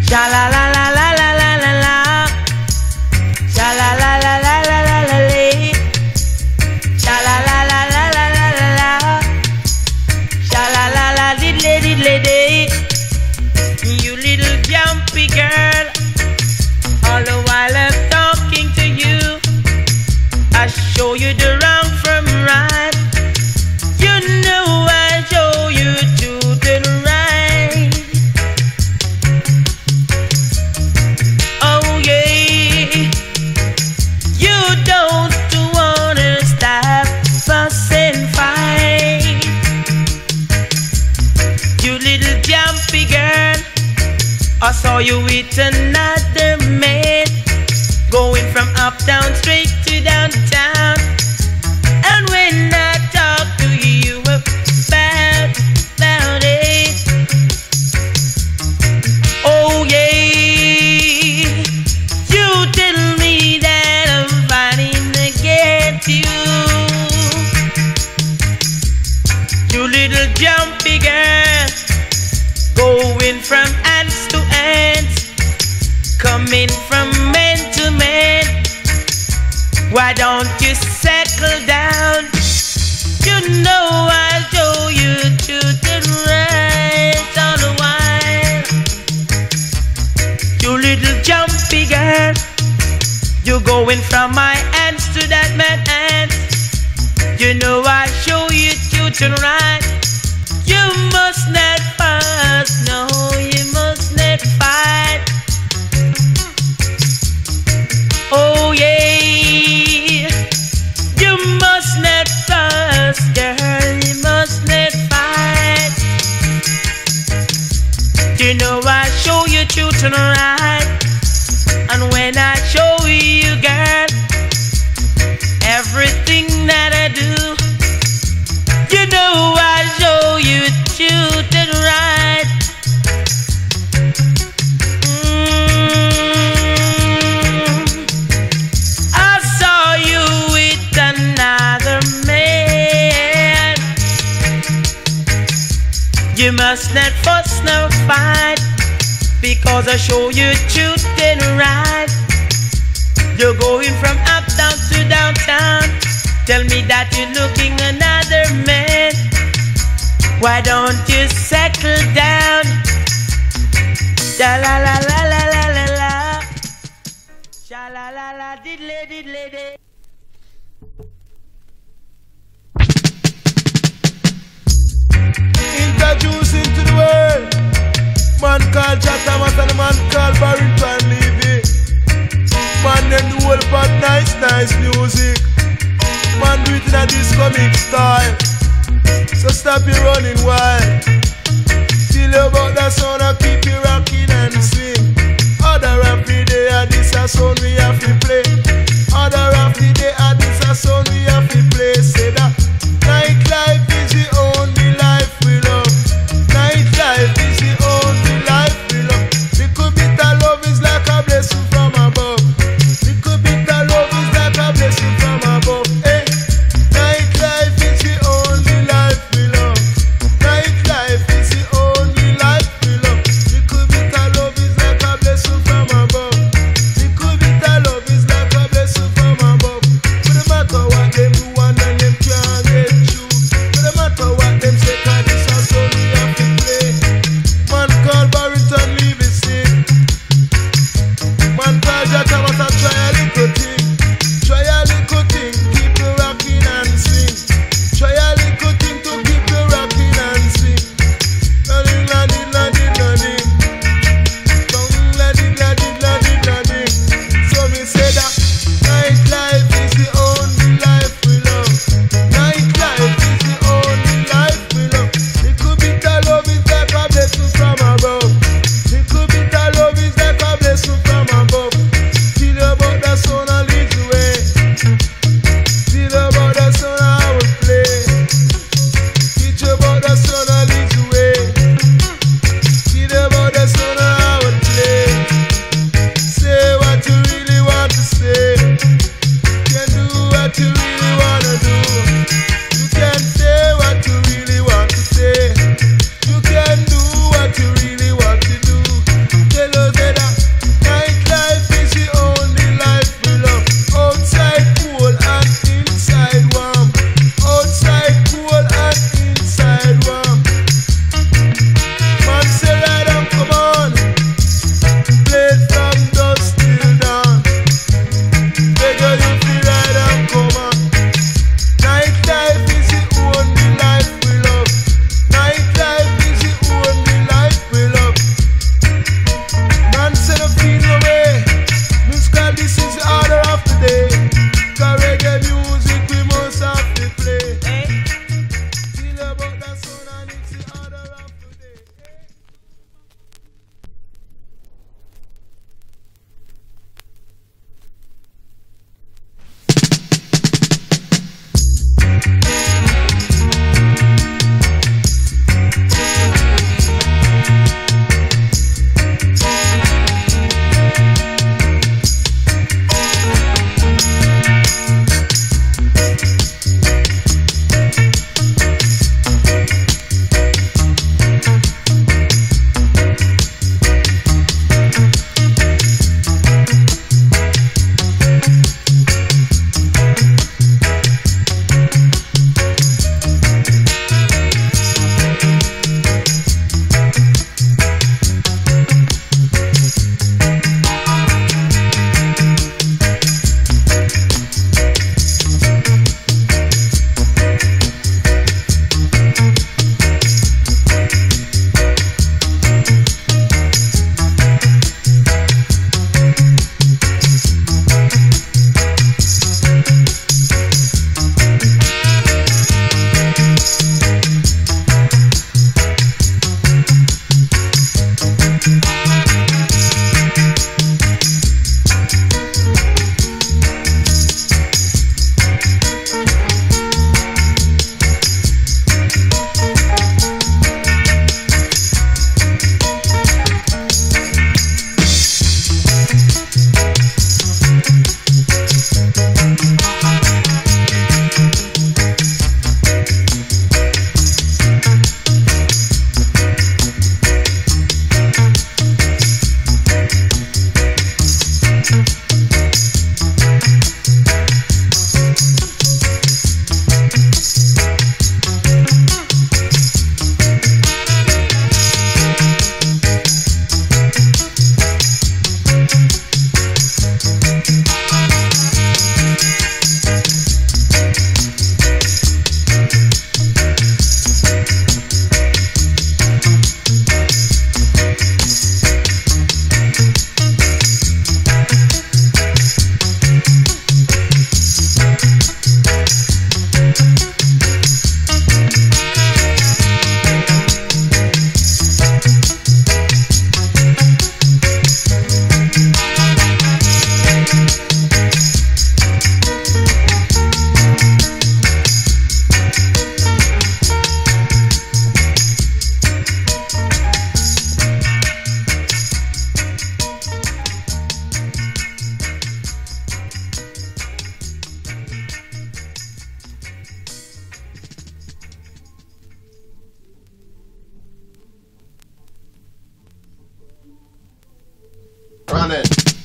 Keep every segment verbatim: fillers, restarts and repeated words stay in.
Sha la la la la la la la la. Sha la la la la la la la la. Sha la la la la la la la la. Sha la la la diddly diddly day. You little jumpy girl. All the while I'm talking to you, I show you the wrong from right. You know I show you to the right. Oh yeah, you don't wanna stop fuss and fight. You little jumpy girl, I saw you with another man, going from uptown straight to downtown. And when I talk to you about, about it, oh yeah, you tell me that I'm fighting against you. You little jumpy girl, going from ants to ants, coming from man to man. Why don't you settle down? You know I'll show you to the right all the while. You little jumpy girl, you're going from my hands to that man hands. You know I'll show you to the right. You must not fuss, no, you must not fight. Oh yeah, you must not fuss, girl, you must not fight. You know I show you truth and right, and when I show you, girl, everything that I do, you know I show you truth and right. You must not fuss nor fight, because I show you truth and right. You're going from uptown to downtown. Tell me that you're looking another man. Why don't you settle down? Sha la la la la la la la. Sha la la la diddly diddly day. Introducing to the world, man called Chatamat and a man called Barrington Levy. Man them do all about nice, nice music. Man do it in a disco-mix style. So stop your running wild. Feel about that sound and keep you rocking and sing. Other half the day and this a sound we have to play. Other half the day and this a sound we have to play. Say that nightlife is the only life we love. Nightlife is the only life we love. Little bit of love is like a blessing from above. Little bit of love is like a blessing from above. Hey, nightlife is the only life we love. Nightlife Money.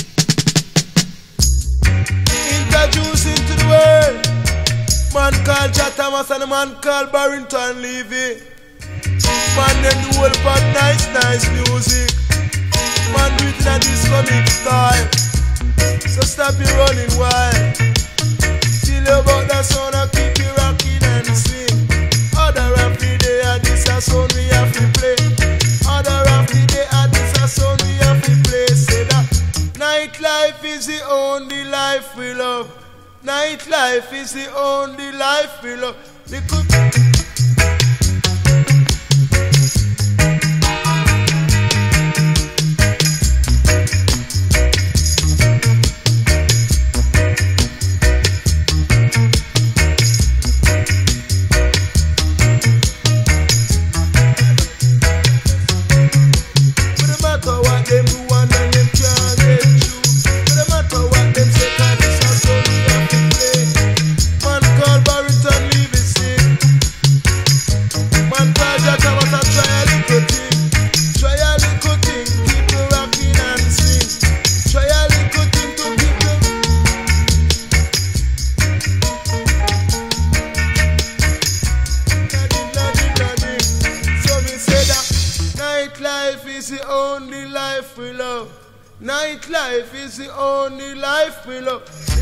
Introducing to the world, man called Jah Thomas and a man called Barrington Levy. Man them do whole part nice, nice music. Man do it in a disco mix style. So stop your running wild. Tell you about that sound and keep you rocking and sing. Other half the day and this a sound we have to play. Other half the day and this a sound we have to play. Say that nightlife is the only life we love. Nightlife is the only life we love. We could nightlife is the only life we love.